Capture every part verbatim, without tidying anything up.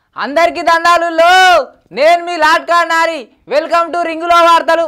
అందరికీ దండాలు లో నేను మీ లాట్కా నారి వెల్కమ్ టు రింగులో వార్తలు.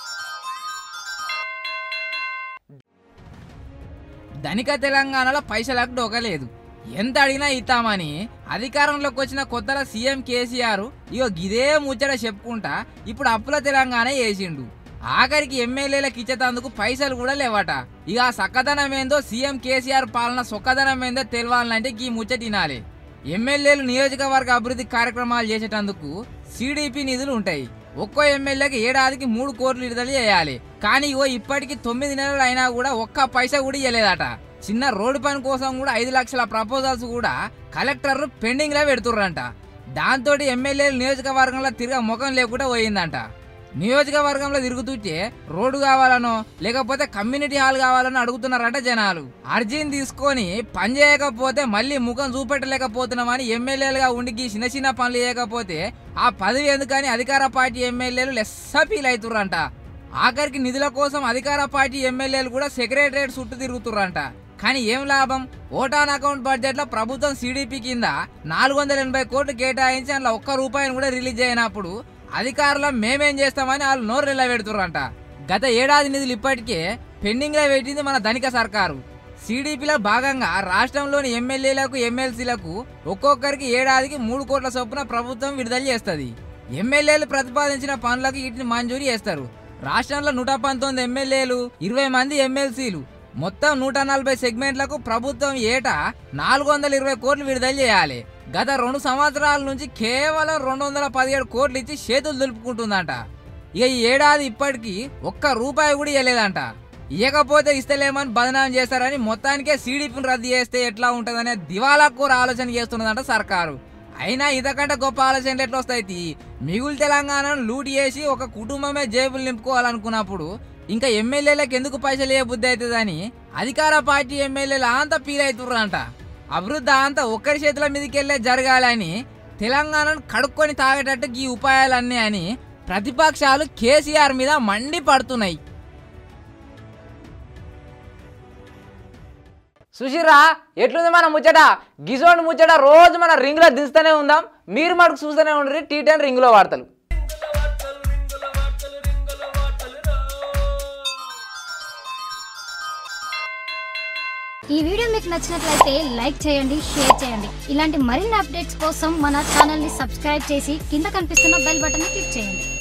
ధనిక తెలంగాణలో పైసలకు డోకలేదు, ఎంత అడిగినా ఇస్తామని అధికారంలోకి వచ్చిన కొత్తల సీఎం కేసీఆర్ ఇగో గిదే ముచ్చట చెప్పుకుంటా ఇప్పుడు అప్పుల తెలంగాణ వేసిండు. ఆఖరికి ఎమ్మెల్యేలకు ఇచ్చేటందుకు పైసలు కూడా లేవట. ఇక ఆ సక్కదనం ఏందో సీఎం కేసీఆర్ పాలన సొక్కదనం ఏందో తెలవాలంటే ఈ ముచ్చట తినాలి. ఎమ్మెల్యేలు నియోజకవర్గ అభివృద్ధి కార్యక్రమాలు చేసేటందుకు సిడిపి నిధులు ఉంటాయి. ఒక్కో ఎమ్మెల్యేకి ఏడాదికి మూడు కోట్లు విడుదల చేయాలి. కానీ ఓ ఇప్పటికి తొమ్మిది నెలలు అయినా కూడా ఒక్క పైసా కూడా ఇవ్వలేదట. చిన్న రోడ్డు పని కోసం కూడా ఐదు లక్షల ప్రపోజల్స్ కూడా కలెక్టర్ పెండింగ్ లో పెడుతుర్రంట. దాంతో ఎమ్మెల్యేలు నియోజకవర్గంలో తిరగ ముఖం లేకుండా పోయిందంట. నియోజకవర్గంలో తిరుగుతుంటే రోడ్డు కావాలనో లేకపోతే కమ్యూనిటీ హాల్ కావాలనో అడుగుతున్నారంట జనాలు. అర్జీని తీసుకొని పని చేయకపోతే మళ్ళీ ముఖం చూపెట్టలేకపోతున్నామని ఎమ్మెల్యేలుగా ఉండికి చిన్న చిన్న పనులు చేయకపోతే ఆ పదవి ఎందుకని అధికార పార్టీ ఎమ్మెల్యేలు లెస్స ఫీల్ అవుతుర్రంట. ఆఖరికి నిధుల కోసం అధికార పార్టీ ఎమ్మెల్యేలు కూడా సెక్రటరేట్ చుట్టూ తిరుగుతుర్రంట. కానీ ఏం లాభం? ఓటాన్ అకౌంట్ బడ్జెట్ లో ప్రభుత్వం సిడిపి కింద నాలుగు వందల ఎనభై కోట్లు కేటాయించి అందులో ఒక్క రూపాయిని కూడా రిలీజ్ అయినప్పుడు అధికారులు మేమేం చేస్తామని వాళ్ళు నోరు నిలబెడుతుర్రంట. గత ఏడాది నిధులు ఇప్పటికే పెండింగ్ లో పెట్టింది మన ధనిక సర్కారు. సిడిపిలో భాగంగా రాష్ట్రంలోని ఎమ్మెల్యేలకు ఎమ్మెల్సీలకు ఒక్కొక్కరికి ఏడాదికి మూడు కోట్ల చొప్పున ప్రభుత్వం విడుదల చేస్తుంది. ఎమ్మెల్యేలు ప్రతిపాదించిన పనులకు వీటిని మంజూరు చేస్తారు. రాష్ట్రంలో నూట పంతొమ్మిది ఎమ్మెల్యేలు, ఇరవై మంది ఎమ్మెల్సీలు, మొత్తం నూట నలభై సెగ్మెంట్లకు ప్రభుత్వం ఏటా నాలుగు వందల ఇరవై కోట్లు విడుదల చేయాలి. గత రెండు సంవత్సరాల నుంచి కేవలం రెండు వందల పదిహేడు కోట్లు ఇచ్చి చేతులు దులుపుకుంటుందంట. ఇక ఈ ఏడాది ఇప్పటికీ ఒక్క రూపాయి కూడా ఇవ్వలేదంట. ఇవ్వకపోతే ఇస్తలేమని బదనాం చేస్తారని మొత్తానికే సిడిపిని రద్దు చేస్తే ఎట్లా ఉంటుందనే దివాలా కూర ఆలోచన చేస్తున్నదంట సర్కారు. అయినా ఇంతకంటే గొప్ప ఆలోచనలు ఎట్లా వస్తాయి? మిగులు తెలంగాణను లూటి చేసి ఒక కుటుంబమే జేబులు నింపుకోవాలనుకున్నప్పుడు ఇంకా ఎమ్మెల్యేలకు ఎందుకు పైసలు ఏ బుద్ధి అవుతుందని అధికార పార్టీ ఎమ్మెల్యేలు అంతా ఫీల్ అవుతుర్రంట. అభివృద్ధి అంతా ఒక్కరి చేతుల మీదకెళ్లే జరగాలని తెలంగాణను కడుక్కొని తాగేటట్టు ఈ ఉపాయాలన్నీ అని ప్రతిపక్షాలు కేసీఆర్ మీద మండి పడుతున్నాయి. సుశీరా ఎట్లుంది మన ముచ్చట? గిజోండ్ ముచ్చట రోజు మన రింగ్ లో దిస్తూనే ఉందాం. మీరు మనకు చూస్తూనే ఉండ్రి టీ టెన్ రింగులో వార్తలు. ఈ వీడియో మీకు నచ్చినట్లయితే లైక్ చేయండి, షేర్ చేయండి. ఇలాంటి మరిన్ని అప్డేట్స్ కోసం మన ఛానల్ ని సబ్స్క్రైబ్ చేసి కింద కనిపిస్తున్న బెల్ బటన్ ని క్లిక్ చేయండి.